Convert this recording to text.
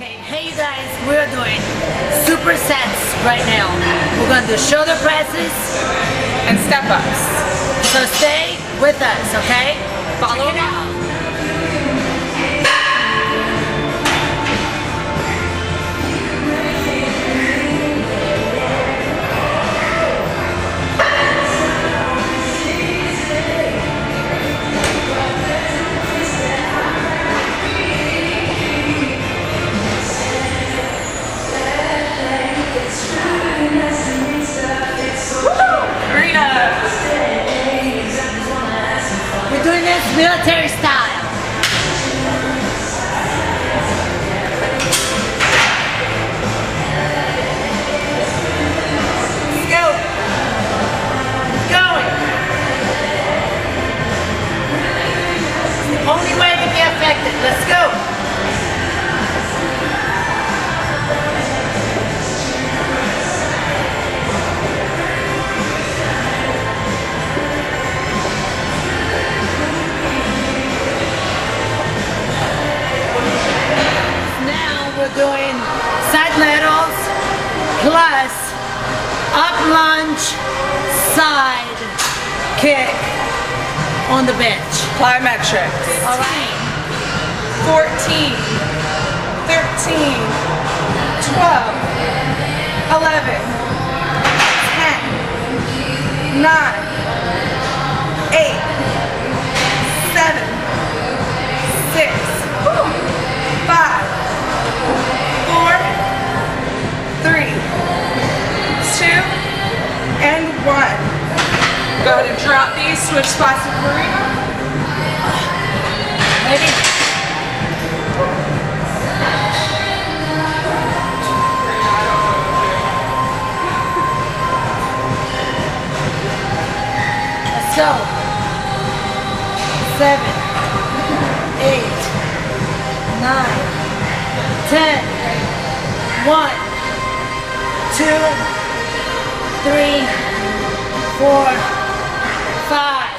Okay, hey you guys, we're doing supersets right now. We're going to do shoulder presses and step ups. So stay with us, okay? Follow along. We're doing this military style. Let's go. Going. It's the only way to be effective. Let's go. We're doing side laterals plus up lunge side kick on the bench. Plyometrics. All right. 14, 13, 12, 11, 10, 9, 8, 7, 6, 5, 4, 3, 2, and 1. Go ahead and drop these, switch spots with Marina. Ready? Let's go. 7, 8, 9, 10, 1, 2, 3, 4, 5,